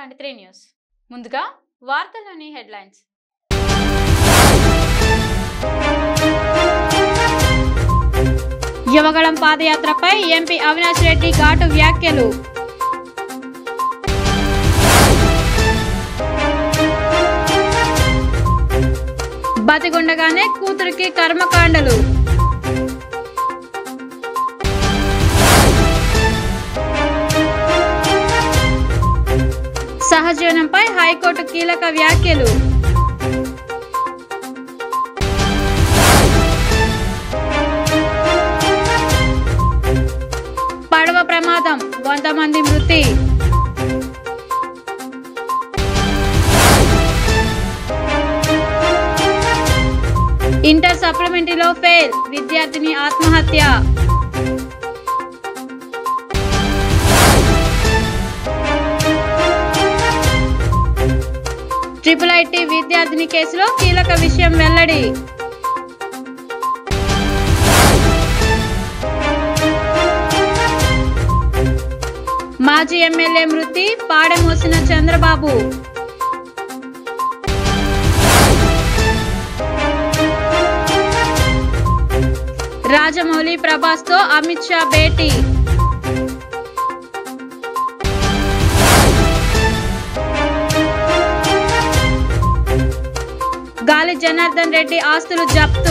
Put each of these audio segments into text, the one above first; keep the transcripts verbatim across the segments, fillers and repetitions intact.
Twenty three news ముందుగా వార్తల్లోని headlines. Yuvagalam పాదయాత్రపై ఎంపీ అవినాష్ రెడ్డి ఘాటు వ్యాఖ్యలు. బతిగుండగానే కూతురికి కర్మకాండలు. సహజీవనంపై హైకోర్టు కీలక వ్యాఖ్యలు. పడవ ప్రమాదం, వంద మంది మృతి. ఇంటర్ సప్లిమెంటరీలో ఫెయిల్, విద్యార్థిని ఆత్మహత్య. ట్రిపుల్ ఐటీ విద్యార్థిని కేసులో కీలక విషయం వెల్లడి. మాజీ ఎమ్మెల్యే మృతి, పాడెమోసిన చంద్రబాబు. రాజమౌళి ప్రభాస్ తో అమిత్ షా భేటీ. గాలి జనార్దన్ రెడ్డి ఆస్తులు జప్తు.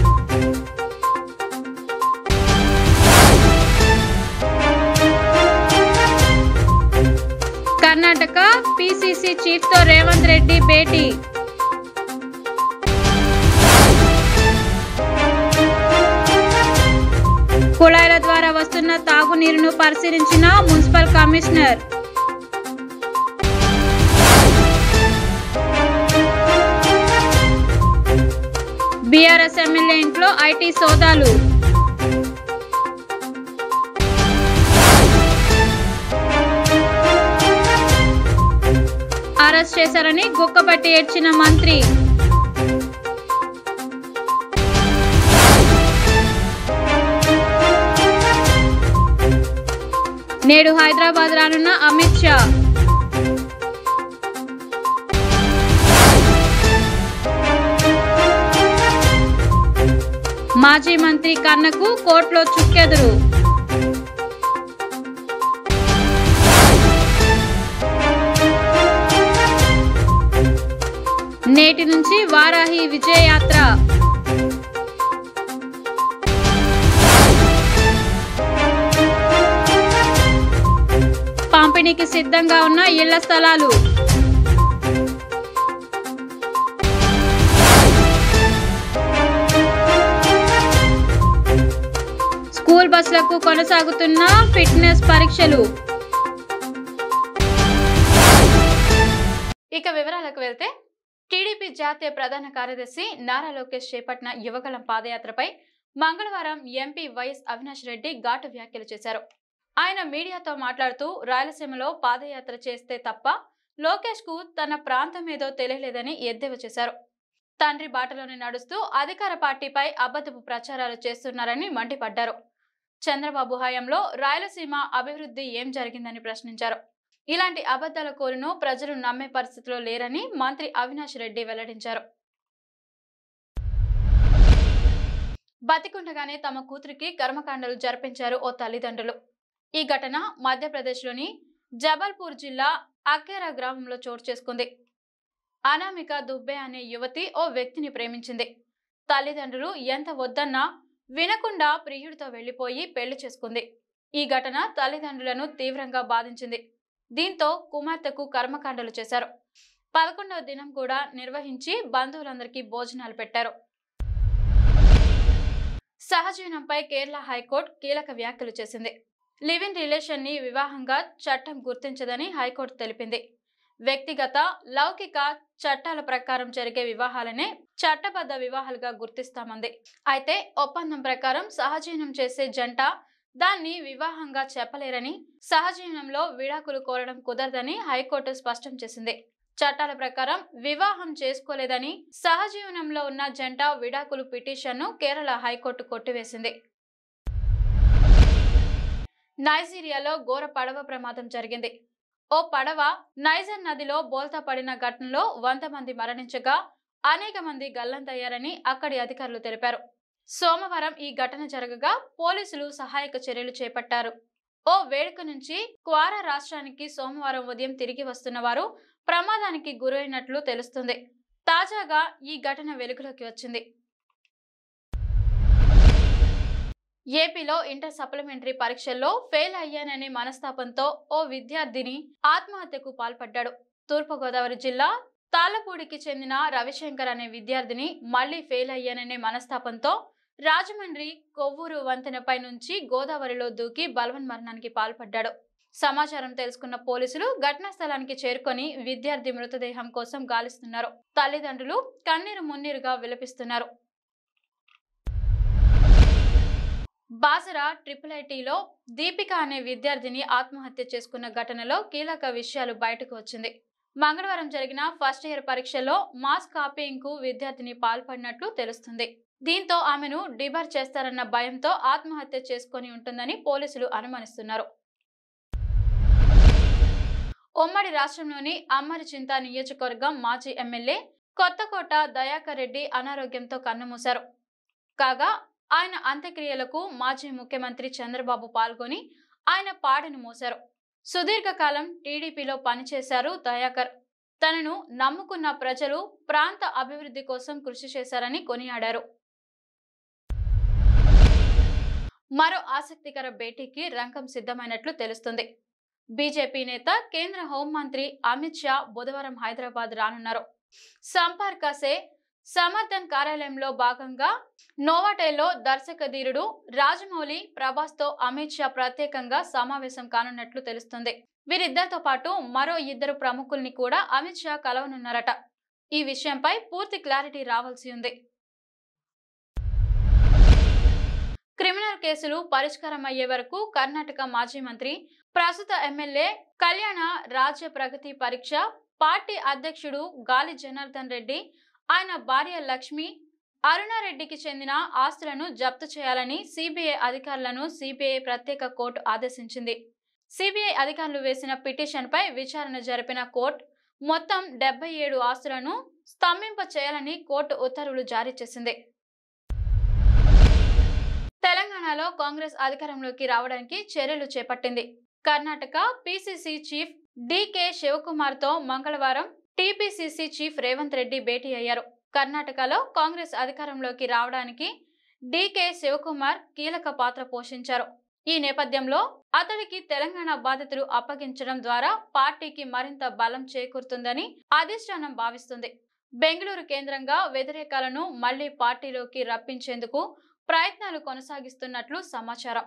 కర్ణాటక పిసిసి చీఫ్ తో రేవంత్ రెడ్డి భేటీ. కుళాయిల ద్వారా వస్తున్న తాగునీరును పరిశీలించిన మున్సిపల్ కమిషనర్. బీఆర్ఎస్ ఎమ్మెల్యే ఇంట్లో ఐటీ సోదాలు. అరెస్ట్ చేశారని గుక్కబట్టి ఏడ్చిన మంత్రి. నేడు హైదరాబాద్ రానున్న అమిత్ షా. మాజీ మంత్రి కన్నకు కోర్టులో చుక్కెదురు. నేటి నుంచి వారాహి విజయయాత్ర. పంపిణీకి సిద్ధంగా ఉన్న ఇళ్ల స్థలాలు. స్కూల్ బస్సులకు కొనసాగుతున్న ఫిట్నెస్ పరీక్షలు. ఇక వివరాలకు వెళ్తే, టీడీపీ జాతీయ ప్రధాన కార్యదర్శి నారా లోకేష్ చేపట్టిన యువగళం పాదయాత్రపై మంగళవారం ఎంపీ వైఎస్ అవినాష్ రెడ్డి ఘాటు వ్యాఖ్యలు చేశారు. ఆయన మీడియాతో మాట్లాడుతూ, రాయలసీమలో పాదయాత్ర చేస్తే తప్ప లోకేష్ కు తన ప్రాంతం ఏదో తెలియలేదని ఎద్దేవా చేశారు. తండ్రి బాటలోనే నడుస్తూ అధికార పార్టీపై అబద్ధపు ప్రచారాలు చేస్తున్నారని మండిపడ్డారు. చంద్రబాబు హయాంలో రాయలసీమ అభివృద్ధి ఏం జరిగిందని ప్రశ్నించారు. ఇలాంటి అబద్ధాల కోరును ప్రజలు నమ్మే పరిస్థితిలో లేరని మంత్రి అవినాష్ రెడ్డి వెల్లడించారు. బతికుండగానే తమ కూతురికి కర్మకాండలు జరిపించారు ఓ తల్లిదండ్రులు. ఈ ఘటన మధ్యప్రదేశ్లోని జబల్పూర్ జిల్లా అకేరా గ్రామంలో చోటు చేసుకుంది. అనామిక దుబ్బే అనే యువతి ఓ వ్యక్తిని ప్రేమించింది. తల్లిదండ్రులు ఎంత వద్దన్నా వినకుండా ప్రియుడితో వెళ్లిపోయి పెళ్లి చేసుకుంది. ఈ ఘటన తల్లిదండ్రులను తీవ్రంగా బాధించింది. దీంతో కుమార్తెకు కర్మకాండలు చేశారు. పదకొండవ దినం కూడా నిర్వహించి బంధువులందరికీ భోజనాలు పెట్టారు. సహజీవనంపై కేరళ హైకోర్టు కీలక వ్యాఖ్యలు చేసింది. లివ్ ఇన్ రిలేషన్ ని వివాహంగా చట్టం గుర్తించదని హైకోర్టు తెలిపింది. వ్యక్తిగత లౌకిక చట్టాల ప్రకారం జరిగే వివాహాలనే చట్టబద్ధ వివాహాలుగా గుర్తిస్తామంది. అయితే ఒప్పందం ప్రకారం సహజీవనం చేసే జంట దాన్ని వివాహంగా చెప్పలేరని, సహజీవనంలో విడాకులు కోరడం కుదరదని హైకోర్టు స్పష్టం చేసింది. చట్టాల ప్రకారం వివాహం చేసుకోలేదని సహజీవనంలో ఉన్న జంట విడాకులు పిటిషన్ను కేరళ హైకోర్టు కొట్టివేసింది. నైజీరియాలో ఘోర పడవ ప్రమాదం జరిగింది. ఓ పడవ నైజర్ నదిలో బోల్తా పడిన ఘటనలో వంద మంది మరణించగా అనేక మంది గల్లంతయ్యారని అక్కడి అధికారులు తెలిపారు. సోమవారం ఈ ఘటన జరగగా పోలీసులు సహాయక చర్యలు చేపట్టారు. ఓ వేడుక నుంచి క్వారా రాష్ట్రానికి సోమవారం ఉదయం తిరిగి వస్తున్న వారు ప్రమాదానికి గురైనట్లు తెలుస్తుంది. తాజాగా ఈ ఘటన వెలుగులోకి వచ్చింది. ఏపీలో ఇంటర్ సప్లిమెంటరీ పరీక్షల్లో ఫెయిల్ అయ్యాననే మనస్తాపంతో ఓ విద్యార్థిని ఆత్మహత్యకు పాల్పడ్డాడు. తూర్పుగోదావరి జిల్లా తాళ్లపూడికి చెందిన రవిశంకర్ అనే విద్యార్థిని మళ్లీ ఫెయిల్ అయ్యాననే మనస్తాపంతో రాజమండ్రి కొవ్వూరు వంతెనపై నుంచి గోదావరిలో దూకి బలవన్మరణానికి పాల్పడ్డాడు. సమాచారం తెలుసుకున్న పోలీసులు ఘటనా స్థలానికి చేరుకొని విద్యార్థి మృతదేహం కోసం గాలిస్తున్నారు. తల్లిదండ్రులు కన్నీరు మున్నీరుగా విలపిస్తున్నారు. బాసరా ట్రిపుల్ ఐటీలో దీపిక అనే విద్యార్థిని ఆత్మహత్య చేసుకున్న ఘటనలో కీలక విషయాలు బయటకు వచ్చింది. మంగళవారం జరిగిన ఫస్ట్ ఇయర్ పరీక్షల్లో మాస్ కాపీయింగ్ కు విద్యార్థిని పాల్పడినట్లు తెలుస్తుంది. దీంతో ఆమెను డిబార్ చేస్తారన్న భయంతో ఆత్మహత్య చేసుకుని ఉంటుందని పోలీసులు అనుమానిస్తున్నారు. ఉమ్మడి రాష్ట్రంలోని అమ్మరిచింత నియోజకవర్గం మాజీ ఎమ్మెల్యే కొత్తకోట దయాకర్ రెడ్డి అనారోగ్యంతో కన్నుమూశారు. కాగా ఆయన అంత్యక్రియలకు మాజీ ముఖ్యమంత్రి చంద్రబాబు పాల్గొని ఆయన పాడను మోశారు. సుదీర్ఘకాలం టీడీపీలో పనిచేశారు దయాకర్. తనను నమ్ముకున్న ప్రజలు ప్రాంత అభివృద్ధి కోసం కృషి చేశారని కొనియాడారు. మరో ఆసక్తికర భేటీకి రంగం సిద్ధమైనట్లు తెలుస్తుంది. బీజేపీ నేత కేంద్ర హోంమంత్రి అమిత్ షా బుధవారం హైదరాబాద్ రానున్నారు. సంపర్క సే సమర్థన్ కార్యాలయంలో భాగంగా నోవాటెల్లో దర్శక ధీరుడు రాజమౌళి ప్రభాస్ తో అమిత్ షా ప్రత్యేకంగా సమావేశం కానున్నట్లు తెలుస్తుంది. వీరిద్దరితో పాటు మరో ఇద్దరు ప్రముఖుల్ని కూడా అమిత్ షా కలవనున్నారట. ఈ విషయంపై పూర్తి క్లారిటీ రావాల్సి ఉంది. క్రిమినల్ కేసులు పరిష్కారం అయ్యే వరకు కర్ణాటక మాజీ మంత్రి ప్రస్తుత ఎమ్మెల్యే కళ్యాణ రాజ్య ప్రగతి పరీక్ష పార్టీ అధ్యక్షుడు గాలి జనార్దన్ రెడ్డి ఆయన భార్య లక్ష్మి అరుణారెడ్డికి చెందిన ఆస్తులను జప్తు చేయాలని సిబిఐ అధికారులను సిబిఐ ప్రత్యేక కోర్టు ఆదేశించింది. సిబిఐ అధికారులు వేసిన పిటిషన్ పై విచారణ జరిపిన కోర్టు మొత్తం డెబ్బై ఏడు ఆస్తులను స్తంభింప చేయాలని కోర్టు ఉత్తర్వులు జారీ చేసింది. తెలంగాణలో కాంగ్రెస్ అధికారంలోకి రావడానికి చర్యలు చేపట్టింది. Karnataka PCC chief DK Shivakumar తో మంగళవారం టిపిసిసి చీఫ్ రేవంత్ రెడ్డి భేటీ అయ్యారు. కర్ణాటకలో కాంగ్రెస్ అధికారంలోకి రావడానికి డికే శివకుమార్ కీలక పాత్ర పోషించారు. ఈ నేపథ్యంలో అతడికి తెలంగాణ బాధ్యతలు అప్పగించడం ద్వారా పార్టీకి మరింత బలం చేకూరుతుందని అధిష్టానం భావిస్తుంది. బెంగళూరు కేంద్రంగా వ్యతిరేకాలను మళ్లీ పార్టీలోకి రప్పించేందుకు ప్రయత్నాలు కొనసాగిస్తున్నట్లు సమాచారం.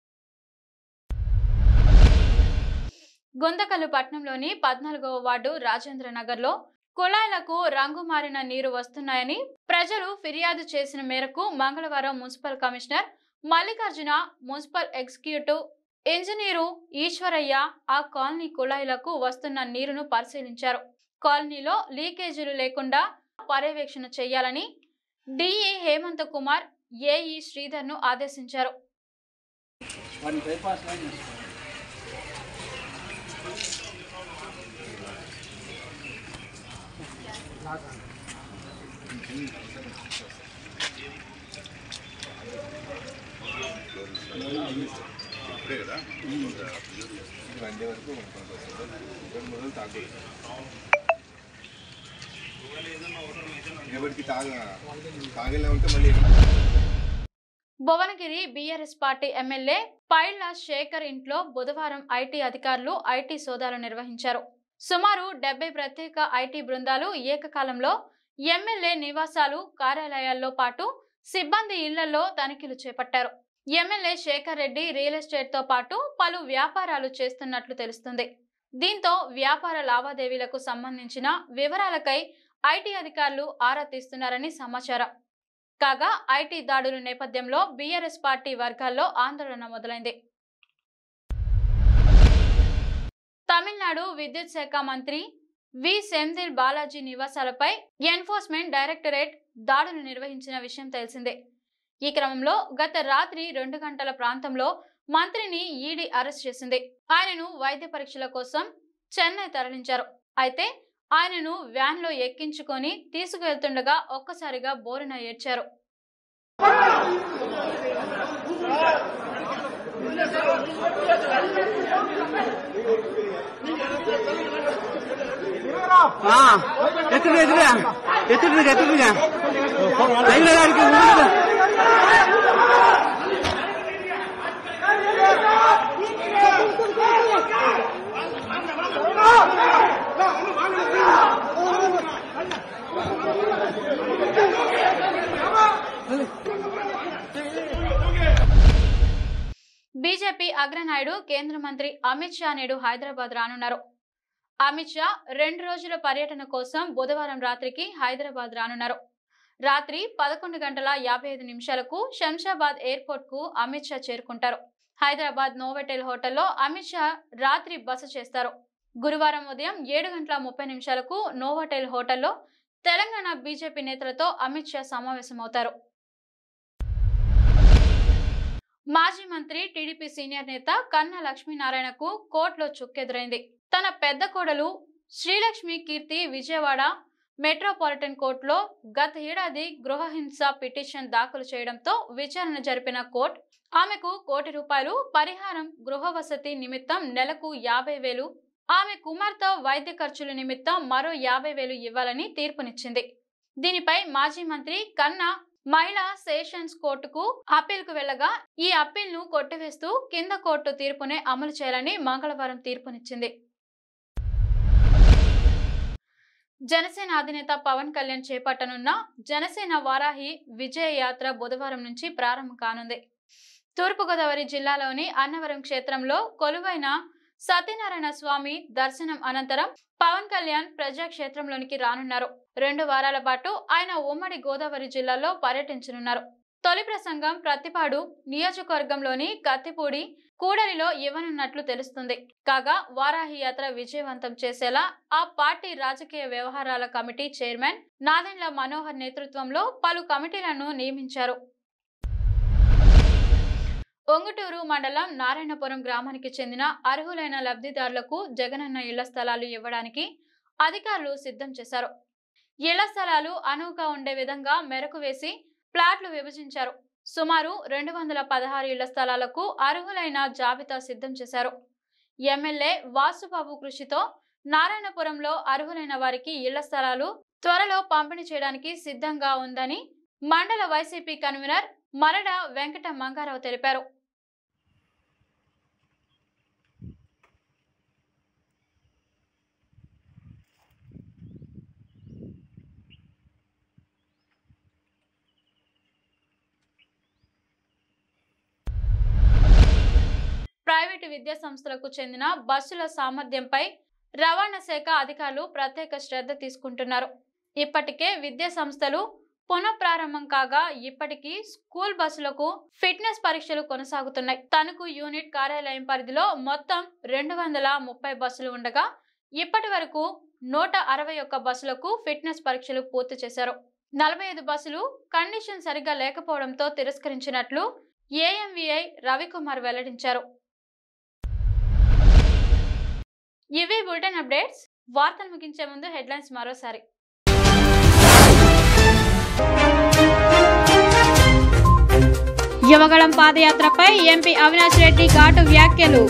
గుంతకల్లు పట్టణంలోని పద్నాలుగవ వార్డు రాజేంద్ర నగర్ లో కుళాయిలకు రంగు మారిన నీరు వస్తున్నాయని ప్రజలు ఫిర్యాదు చేసిన మేరకు మంగళవారం municipal commissioner Mallikarjuna, municipal executive engineer Eshwaraiah ఆ కాలనీ కుళాయిలకు వస్తున్న నీరును పరిశీలించారు. కాలనీలో లీకేజీలు లేకుండా పర్యవేక్షణ చేయాలని డిఈ హేమంత్ కుమార్, ఏఈ శ్రీధర్ ను ఆదేశించారు. Bhuvanagiri BRS party MLA Pailla Shekar ఇంట్లో బుధవారం ఐటీ అధికారులు ఐటీ సోదాలు నిర్వహించారు. సుమారు డెబ్బై ప్రత్యేక ఐటీ బృందాలు ఏకకాలంలో ఎమ్మెల్యే నివాసాలు, కార్యాలయాల్లో పాటు సిబ్బంది ఇళ్లలో తనిఖీలు చేపట్టారు. MLA Shekar Reddy real estate తో పాటు పలు వ్యాపారాలు చేస్తున్నట్లు తెలుస్తుంది. దీంతో వ్యాపార లావాదేవీలకు సంబంధించిన వివరాలకై ఐటీ అధికారులు ఆరా తీస్తున్నారని సమాచారం. కాగా ఐటీ దాడుల నేపథ్యంలో బీఆర్ఎస్ పార్టీ వర్గాల్లో ఆందోళన మొదలైంది. తమిళనాడు విద్యుత్ శాఖ మంత్రి వి సెంథిల్ బాలాజీ నివాసాలపై ఎన్ఫోర్స్మెంట్ డైరెక్టరేట్ దాడులు నిర్వహించిన విషయం తెలిసిందే. ఈ క్రమంలో గత రాత్రి రెండు గంటల ప్రాంతంలో మంత్రిని ఈడీ అరెస్ట్ చేసింది. ఆయనను వైద్య పరీక్షల కోసం చెన్నై తరలించారు. అయితే ఆయనను వ్యాన్ లో ఎక్కించుకొని తీసుకువెళ్తుండగా ఒక్కసారిగా బోరున ఏడ్చారు. బీజేపీ అగ్రనాయుడు కేంద్ర మంత్రి అమిత్ షా నేడు హైదరాబాద్ రానున్నారు. అమిత్ షా రెండు రోజుల పర్యటన కోసం బుధవారం రాత్రికి హైదరాబాద్ రానున్నారు. రాత్రి పదకొండు గంటల యాభై ఐదు నిమిషాలకు శంషాబాద్ ఎయిర్పోర్ట్ కు అమిత్ షా చేరుకుంటారు. హైదరాబాద్ నోవోటెల్ హోటల్లో అమిత్ షా రాత్రి బస చేస్తారు. గురువారం ఉదయం ఏడు గంటల ముప్పై నిమిషాలకు నోవోటెల్ హోటల్లో తెలంగాణ బీజేపీ నేతలతో అమిత్ షా సమావేశమవుతారు. మాజీ మంత్రి టీడీపీ సీనియర్ నేత కన్నా లక్ష్మీనారాయణకు కోర్టులో చుక్కెదురైంది. తన పెద్ద కోడలు శ్రీలక్ష్మి కీర్తి విజయవాడ మెట్రోపాలిటన్ కోర్టులో గత ఏడాది గృహహింస పిటిషన్ దాఖలు చేయడంతో విచారణ జరిపిన కోర్టు ఆమెకు కోటి రూపాయలు పరిహారం, గృహ వసతి నిమిత్తం నెలకు యాభై వేలు, ఆమె కుమార్తె వైద్య ఖర్చుల నిమిత్తం మరో యాభై వేలు ఇవ్వాలని తీర్పునిచ్చింది. దీనిపై మాజీ మంత్రి కన్నా మహిళా సెషన్స్ కోర్టుకు అప్పీల్ కు వెళ్లగా ఈ అప్పీల్ ను కొట్టివేస్తూ కింద కోర్టు తీర్పునే అమలు చేయాలని మంగళవారం తీర్పునిచ్చింది. జనసేన అధినేత పవన్ కళ్యాణ్ చేపట్టనున్న జనసేన వారాహి విజయ యాత్ర బుధవారం నుంచి ప్రారంభం కానుంది. తూర్పుగోదావరి జిల్లాలోని అన్నవరం క్షేత్రంలో కొలువైన సత్యనారాయణ స్వామి దర్శనం అనంతరం పవన్ కళ్యాణ్ ప్రజాక్షేత్రంలోనికి రానున్నారు. రెండు వారాల పాటు ఆయన ఉమ్మడి గోదావరి జిల్లాలో పర్యటించనున్నారు. తొలి ప్రసంగం ప్రతిపాడు నియోజకవర్గంలోని కత్తిపూడి కూడలిలో ఇవ్వనున్నట్లు తెలుస్తుంది. కాగా వారాహి యాత్ర విజయవంతం చేసేలా ఆ పార్టీ రాజకీయ వ్యవహారాల కమిటీ చైర్మన్ నాదెండ్ల మనోహర్ నేతృత్వంలో పలు కమిటీలను నియమించారు. ఒంగుటూరు మండలం నారాయణపురం గ్రామానికి చెందిన అర్హులైన లబ్ధిదారులకు జగనన్న ఇళ్ల స్థలాలు ఇవ్వడానికి అధికారులు సిద్ధం చేశారు. ఇళ్ల స్థలాలు అనువుగా ఉండే విధంగా మెరకు వేసి ప్లాట్లు విభజించారు. సుమారు రెండు వందల పదహారు ఇళ్ల స్థలాలకు అర్హులైన జాబితా సిద్ధం చేశారు. ఎమ్మెల్యే వాసుబాబు కృషితో నారాయణపురంలో అర్హులైన వారికి ఇళ్ల స్థలాలు త్వరలో పంపిణీ చేయడానికి సిద్ధంగా ఉందని మండల వైసీపీ కన్వీనర్ మరడ వెంకట మంగారావు తెలిపారు. ప్రైవేటు విద్యా సంస్థలకు చెందిన బస్సుల సామర్థ్యంపై రవాణా శాఖ అధికారులు ప్రత్యేక శ్రద్ధ తీసుకుంటున్నారు. ఇప్పటికే విద్యా సంస్థలు పునఃప్రారంభం కాగా ఇప్పటికీ స్కూల్ బస్సులకు ఫిట్నెస్ పరీక్షలు కొనసాగుతున్నాయి. తణుకు యూనిట్ కార్యాలయం పరిధిలో మొత్తం రెండు వందల ముప్పై బస్సులు ఉండగా ఇప్పటి వరకు నూట అరవై ఒక్క బస్సులకు ఫిట్నెస్ పరీక్షలు పూర్తి చేశారు. నలభై ఐదు బస్సులు కండిషన్ సరిగా లేకపోవడంతో తిరస్కరించినట్లు ఏఎంవీఐ రవికుమార్ వెల్లడించారు. ఇవి బులెటిన్ అప్డేట్స్. వార్తలు ముగించే ముందు హెడ్లైన్స్ మరోసారి. యువగళం పాదయాత్రపై ఎంపీ అవినాష్ రెడ్డి ఘాటు వ్యాఖ్యలు.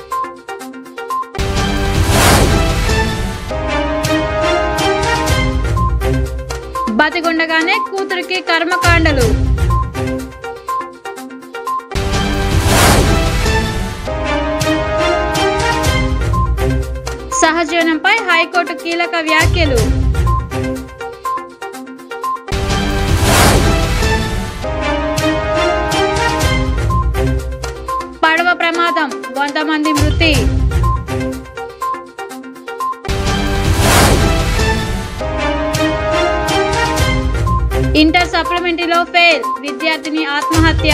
బతిగుండగానే కూతురికి కర్మకాండలు. సహజీవనంపై హైకోర్టు కీలక వ్యాఖ్యలు. పడవ ప్రమాదం, వంద మంది మృతి. ఇంటర్ సప్లిమెంటరీలో ఫెయిల్, విద్యార్థిని ఆత్మహత్య.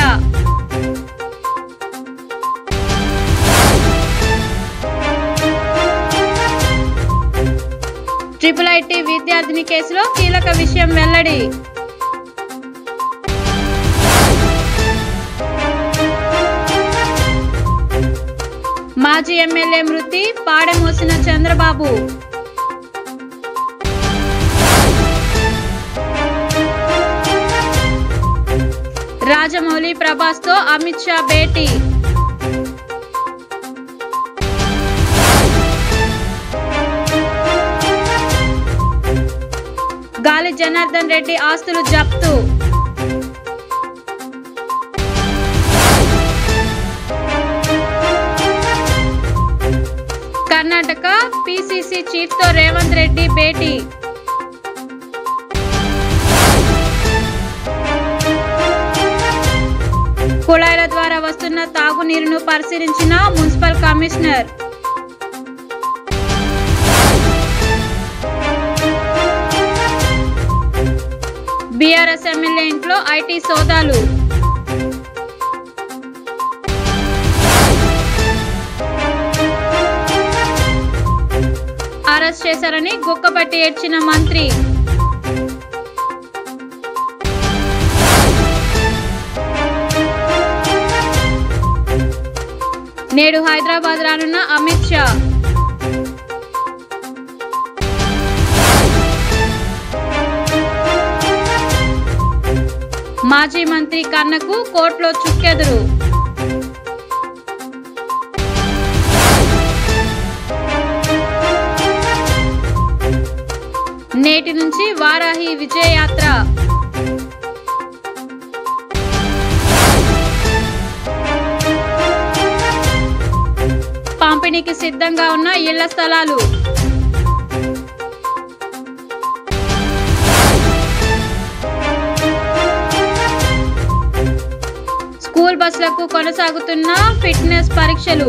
ట్రిపుల్ ఐటీ విద్యార్థిని కేసులో కీలక విషయం వెల్లడి. మాజీ ఎమ్మెల్యే మృతి పాడెమోసిన చంద్రబాబు. రాజమౌళి ప్రభాస్ తో అమిత్ షా భేటీ. గాలి జనార్దన్ రెడ్డి ఆస్తులు జప్తు. కర్ణాటక పిసిసి చీఫ్ తో రేవంత్ రెడ్డి భేటీ. కుళాయిల ద్వారా వస్తున్న తాగునీరును పరిశీలించిన మున్సిపల్ కమిషనర్. బీఆర్ఎస్ ఎమ్మెల్యే ఇంట్లో ఐటీ సోదాలు. అరెస్ట్ చేశారని గుక్కబట్టి ఏడ్చిన మంత్రి. నేడు హైదరాబాద్ రానున్న అమిత్ షా. మాజీ మంత్రి కన్నకు కోర్టులో చుక్కెదురు. నేటి నుంచి వారాహి విజయయాత్ర. పంపిణీకి సిద్ధంగా ఉన్న ఇళ్ల స్థలాలు. స్కూల్ బస్సులకు కొనసాగుతున్న ఫిట్నెస్ పరీక్షలు.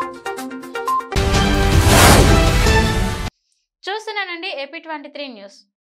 చూస్తున్నానండి ఏపీ ట్వంటీ త్రీ న్యూస్.